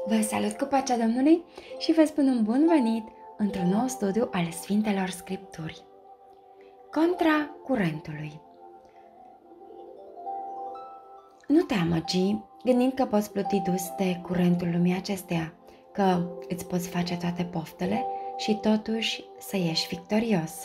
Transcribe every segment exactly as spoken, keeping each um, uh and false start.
Vă salut cu pacea Domnului și vă spun un bun venit într-un nou studiu al Sfintelor Scripturi. Contra curentului. Nu te amăgi gândind că poți pluti dus de curentul lumii acesteia, că îți poți face toate poftele și totuși să ieși victorios.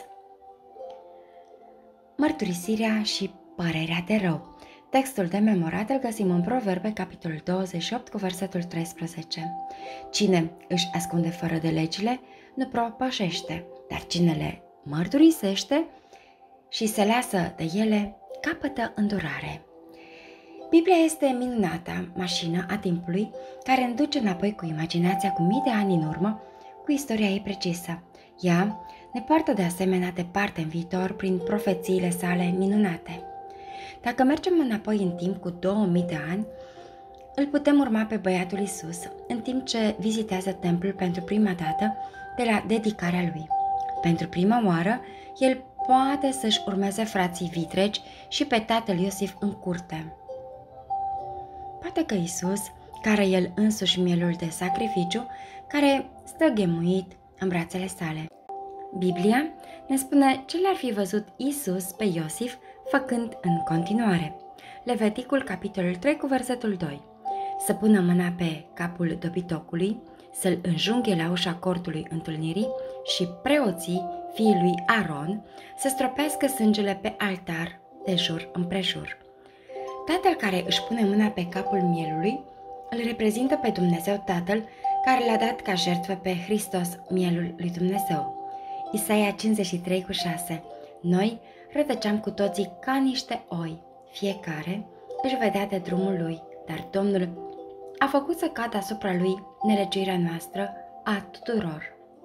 Mărturisirea și părerea de rău. Textul de memorat îl găsim în Proverbe, capitolul douăzeci și opt, cu versetul treisprezece. Cine își ascunde fără de legile, nu propășește, dar cine le mărturisește și se lasă de ele, capătă îndurare. Biblia este minunata mașină a timpului care ne duce înapoi cu imaginația cu mii de ani în urmă, cu istoria ei precisă. Ea ne poartă de asemenea departe în viitor prin profețiile sale minunate. Dacă mergem înapoi în timp cu două mii de ani, îl putem urma pe băiatul Iisus în timp ce vizitează templul pentru prima dată de la dedicarea lui. Pentru prima oară, el poate să-și urmeze frații vitregi și pe tatăl Iosif în curte. Poate că Iisus, care el însuși mielul de sacrificiu, care stă ghemuit în brațele sale. Biblia ne spune ce l-ar fi văzut Iisus pe Iosif făcând în continuare. Leviticul, capitolul trei, cu versetul doi. Să pună mâna pe capul dobitocului, să-l înjunghe la ușa cortului întâlnirii și preoții fiii lui Aron să stropească sângele pe altar de jur împrejur. Tatăl care își pune mâna pe capul mielului îl reprezintă pe Dumnezeu Tatăl care l-a dat ca jertfă pe Hristos, mielul lui Dumnezeu. Isaia cincizeci și trei, cu șase. Noi rătăceam cu toții ca niște oi, fiecare își vedea de drumul lui, dar Domnul a făcut să cadă asupra lui nelegiuirea noastră a tuturor.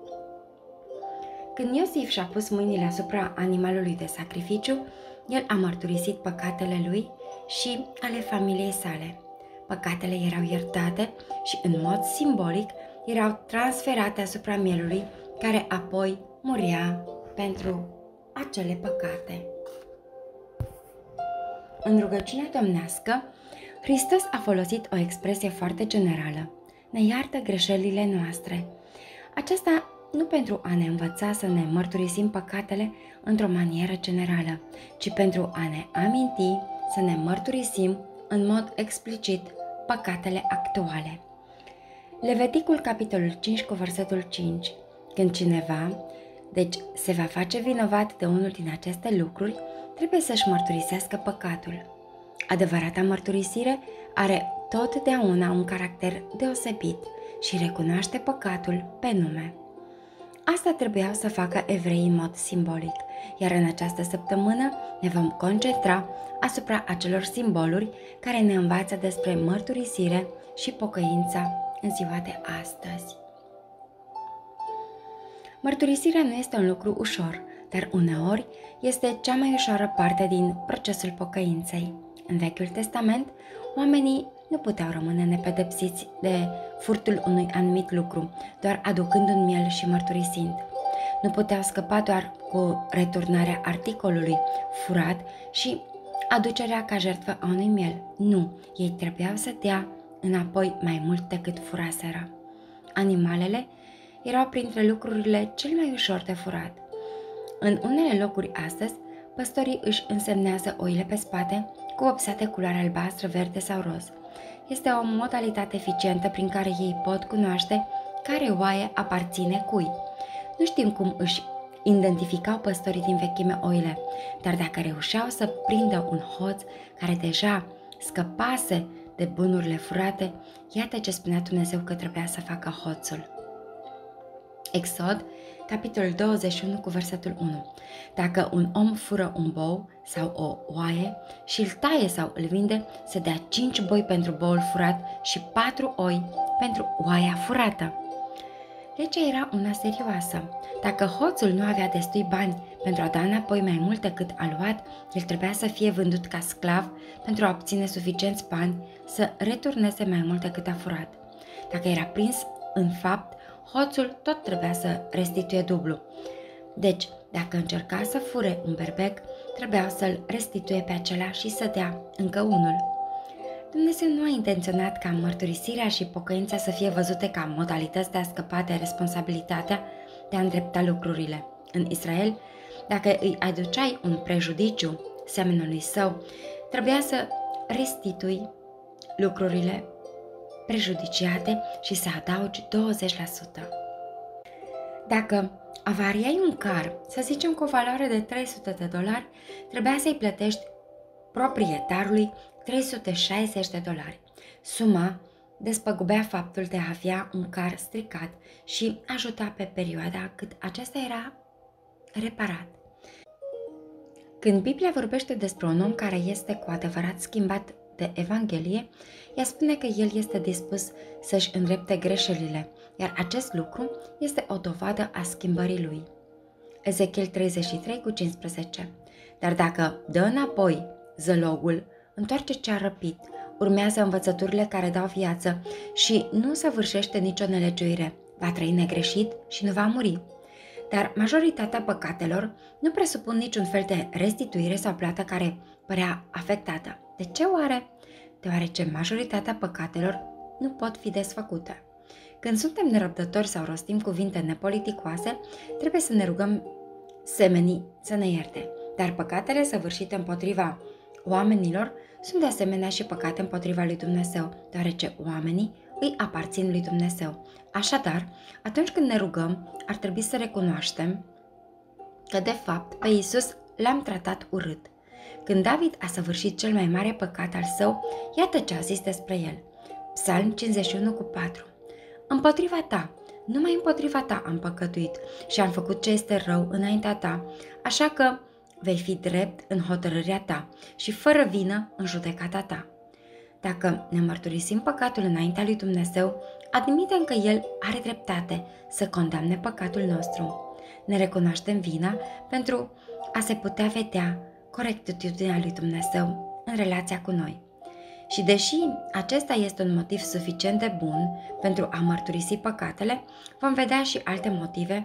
Când Iosif și-a pus mâinile asupra animalului de sacrificiu, el a mărturisit păcatele lui și ale familiei sale. Păcatele erau iertate și în mod simbolic erau transferate asupra mielului, care apoi murea pentru acele păcate. În rugăciunea domnească, Hristos a folosit o expresie foarte generală: ne iartă greșelile noastre. Aceasta nu pentru a ne învăța să ne mărturisim păcatele într-o manieră generală, ci pentru a ne aminti să ne mărturisim în mod explicit păcatele actuale. Leviticul, capitolul cinci, cu versetul cinci. Când cineva, deci, se va face vinovat de unul din aceste lucruri, trebuie să-și mărturisească păcatul. Adevărata mărturisire are totdeauna un caracter deosebit și recunoaște păcatul pe nume. Asta trebuiau să facă evreii în mod simbolic, iar în această săptămână ne vom concentra asupra acelor simboluri care ne învață despre mărturisire și pocăința în ziua de astăzi. Mărturisirea nu este un lucru ușor, dar uneori este cea mai ușoară parte din procesul pocăinței. În Vechiul Testament, oamenii nu puteau rămâne nepedepsiți de furtul unui anumit lucru, doar aducând un miel și mărturisind. Nu puteau scăpa doar cu returnarea articolului furat și aducerea ca jertfă a unui miel. Nu, ei trebuiau să dea înapoi mai mult decât furaseră. Animalele erau printre lucrurile cel mai ușor de furat. În unele locuri astăzi, păstorii își însemnează oile pe spate cu vopsea de culoare albastră, verde sau roz. Este o modalitate eficientă prin care ei pot cunoaște care oaie aparține cui. Nu știm cum își identificau păstorii din vechime oile, dar dacă reușeau să prindă un hoț care deja scăpase de bunurile furate, iată ce spunea Dumnezeu că trebuia să facă hoțul. Exod, capitolul douăzeci și unu, cu versetul unu. Dacă un om fură un bou sau o oaie și îl taie sau îl vinde, se dea cinci boi pentru boul furat și patru oi pentru oaia furată. Legea era una serioasă. Dacă hoțul nu avea destui bani pentru a da înapoi mai mult decât a luat, el trebuia să fie vândut ca sclav pentru a obține suficienți bani să returneze mai mult decât a furat. Dacă era prins în fapt, hoțul tot trebuia să restituie dublu. Deci, dacă încerca să fure un berbec, trebuia să-l restituie pe acela și să dea încă unul. Dumnezeu nu a intenționat ca mărturisirea și pocăința să fie văzute ca modalități de a scăpa de responsabilitatea de a îndrepta lucrurile. În Israel, dacă îi aduceai un prejudiciu semenului său, trebuia să restitui lucrurile prejudiciate și să adaugi douăzeci la sută. Dacă avariai un car, să zicem cu o valoare de trei sute de dolari, trebuia să-i plătești proprietarului trei sute șaizeci de dolari. Suma despăgubea faptul de a avea un car stricat și ajuta pe perioada cât acesta era reparat. Când Biblia vorbește despre un om care este cu adevărat schimbat de Evanghelie, ea spune că el este dispus să-și îndrepte greșelile, iar acest lucru este o dovadă a schimbării lui. Ezechiel treizeci și trei cu cincisprezece. Dar dacă dă înapoi zălogul, întoarce ce a răpit, urmează învățăturile care dau viață și nu săvârșește nicio nelegiuire, va trăi negreșit și nu va muri. Dar majoritatea păcatelor nu presupun niciun fel de restituire sau plată care părea afectată. De ce oare? Deoarece majoritatea păcatelor nu pot fi desfăcute. Când suntem nerăbdători sau rostim cuvinte nepoliticoase, trebuie să ne rugăm semenii să ne ierte. Dar păcatele săvârșite împotriva oamenilor sunt de asemenea și păcate împotriva lui Dumnezeu, deoarece oamenii îi aparțin lui Dumnezeu. Așadar, atunci când ne rugăm, ar trebui să recunoaștem că, de fapt, pe Iisus l-am tratat urât. Când David a săvârșit cel mai mare păcat al său, iată ce a zis despre el. Psalm cincizeci și unu cu patru. Împotriva ta, numai împotriva ta am păcătuit și am făcut ce este rău înaintea ta, așa că vei fi drept în hotărârea ta și fără vină în judecata ta. Dacă ne mărturisim păcatul înaintea lui Dumnezeu, admitem că El are dreptate să condamne păcatul nostru. Ne recunoaștem vina pentru a se putea vedea corectitudinea lui Dumnezeu în relația cu noi. Și deși acesta este un motiv suficient de bun pentru a mărturisi păcatele, vom vedea și alte motive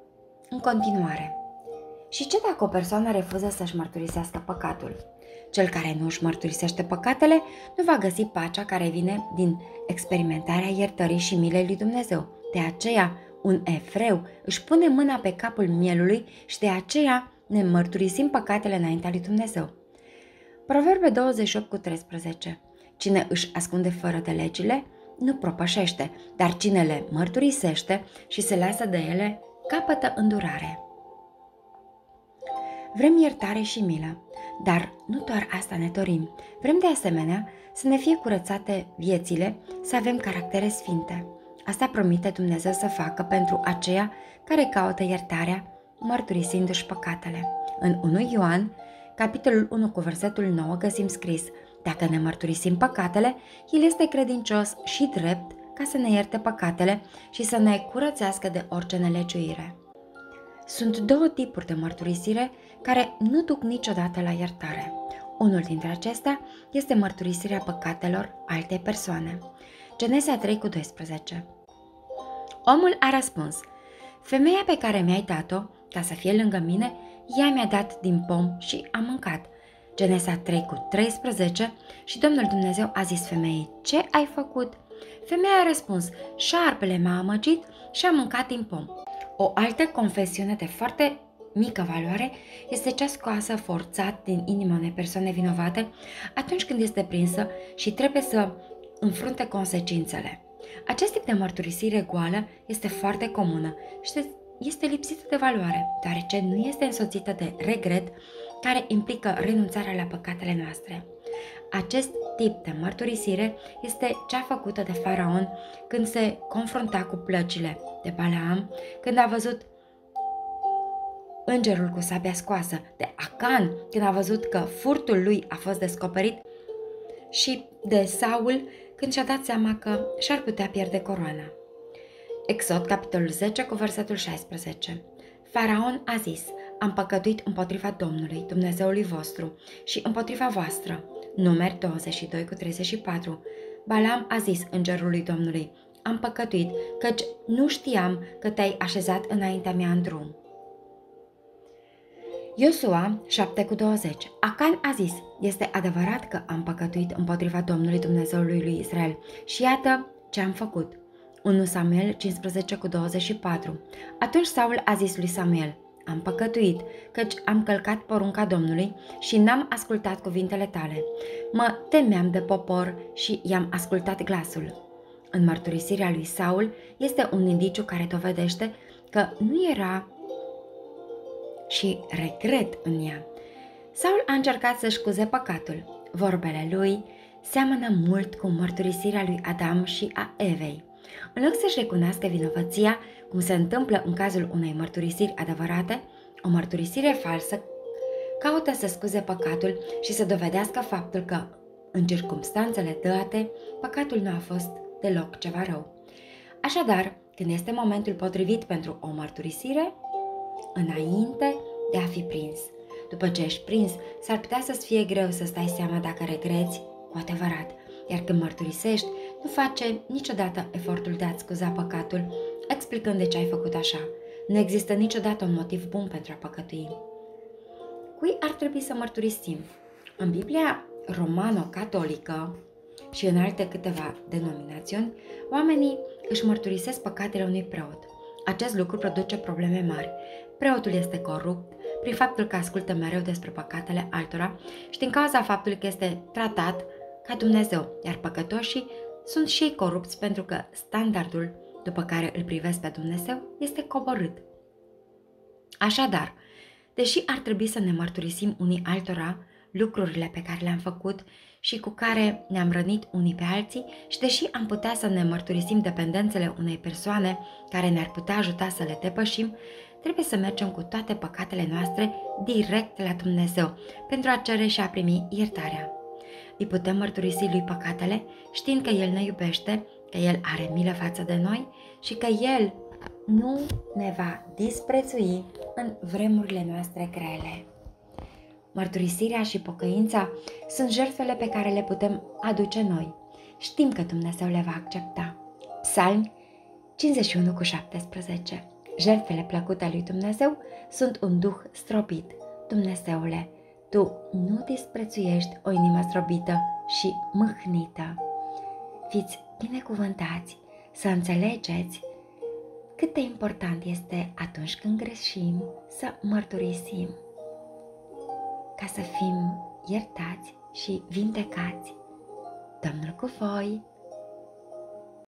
în continuare. Și ce dacă o persoană refuză să-și mărturisească păcatul? Cel care nu își mărturisește păcatele nu va găsi pacea care vine din experimentarea iertării și milei lui Dumnezeu. De aceea, un evreu își pune mâna pe capul mielului și de aceea ne mărturisim păcatele înaintea lui Dumnezeu. Proverbe douăzeci și opt cu treisprezece. Cine își ascunde fără de legile, nu propășește, dar cine le mărturisește și se lasă de ele, capătă îndurare. Vrem iertare și milă, dar nu doar asta ne dorim. Vrem de asemenea să ne fie curățate viețile, să avem caractere sfinte. Asta promite Dumnezeu să facă pentru aceia care caută iertarea, mărturisindu-și păcatele. În unu Ioan, capitolul unu cu versetul nouă, găsim scris: dacă ne mărturisim păcatele, El este credincios și drept ca să ne ierte păcatele și să ne curățească de orice nelegiuire. Sunt două tipuri de mărturisire care nu duc niciodată la iertare. Unul dintre acestea este mărturisirea păcatelor altei persoane. Genesa trei cu doisprezece. Omul a răspuns: femeia pe care mi-ai dat-o ca să fie lângă mine, ea mi-a dat din pom și am mâncat. Genesa trei cu treisprezece. Și Domnul Dumnezeu a zis femeii: ce ai făcut? Femeia a răspuns: șarpele m-a amăgit și am mâncat din pom. O altă confesiune de foarte mică valoare este cea scoasă forțat din inima unei persoane vinovate atunci când este prinsă și trebuie să înfrunte consecințele. Acest tip de mărturisire goală este foarte comună și este lipsită de valoare, deoarece nu este însoțită de regret care implică renunțarea la păcatele noastre. Acest tip de mărturisire este cea făcută de Faraon când se confrunta cu plăcile, de Balaam când a văzut îngerul cu sabia scoasă, de Acan când a văzut că furtul lui a fost descoperit și de Saul când și-a dat seama că și-ar putea pierde coroana. Exod, capitolul zece, cu versetul șaisprezece. Faraon a zis: am păcătuit împotriva Domnului, Dumnezeului vostru, și împotriva voastră. Numeri douăzeci și doi cu treizeci și patru. Balaam a zis îngerului Domnului: am păcătuit, căci nu știam că te-ai așezat înaintea mea în drum. Iosua șapte cu douăzeci. Acan a zis, este adevărat că am păcătuit împotriva Domnului Dumnezeului lui Israel și iată ce am făcut. unu Samuel cincisprezece cu douăzeci și patru. Atunci Saul a zis lui Samuel, am păcătuit, căci am călcat porunca Domnului și n-am ascultat cuvintele tale. Mă temeam de popor și i-am ascultat glasul. În mărturisirea lui Saul este un indiciu care dovedește că nu era și regret în ea. Saul a încercat să-și scuze păcatul. Vorbele lui seamănă mult cu mărturisirea lui Adam și a Evei. În loc să-și recunoască vinovăția, cum se întâmplă în cazul unei mărturisiri adevărate, o mărturisire falsă caută să scuze păcatul și să dovedească faptul că, în circumstanțele date, păcatul nu a fost deloc ceva rău. Așadar, când este momentul potrivit pentru o mărturisire, înainte de a fi prins. După ce ești prins, s-ar putea să-ți fie greu să stai seama dacă regreți cu adevărat, iar când mărturisești, nu face niciodată efortul de a-ți scuza păcatul, explicând de ce ai făcut așa. Nu există niciodată un motiv bun pentru a păcătui. Cui ar trebui să mărturisim? În Biblia romano-catolică și în alte câteva denominațiuni, oamenii își mărturisesc păcatele unui preot. Acest lucru produce probleme mari. Preotul este corupt prin faptul că ascultă mereu despre păcatele altora și din cauza faptului că este tratat ca Dumnezeu, iar păcătoșii sunt și ei corupți pentru că standardul după care îl privesc pe Dumnezeu este coborât. Așadar, deși ar trebui să ne mărturisim unii altora lucrurile pe care le-am făcut și cu care ne-am rănit unii pe alții și deși am putea să ne mărturisim dependențele unei persoane care ne-ar putea ajuta să le depășim, trebuie să mergem cu toate păcatele noastre direct la Dumnezeu pentru a cere și a primi iertarea. Îi putem mărturisi lui păcatele știind că El ne iubește, că El are milă față de noi și că El nu ne va disprețui în vremurile noastre grele. Mărturisirea și pocăința sunt jertfele pe care le putem aduce noi. Știm că Dumnezeu le va accepta. Psalmi cincizeci și unu cu șaptesprezece. Jertfele plăcute lui Dumnezeu sunt un duh stropit. Dumnezeule, Tu nu disprețuiești o inimă strobită și mâhnită. Fiți binecuvântați să înțelegeți cât de important este atunci când greșim să mărturisim, ca să fim iertați și vindecați. Domnul cu voi!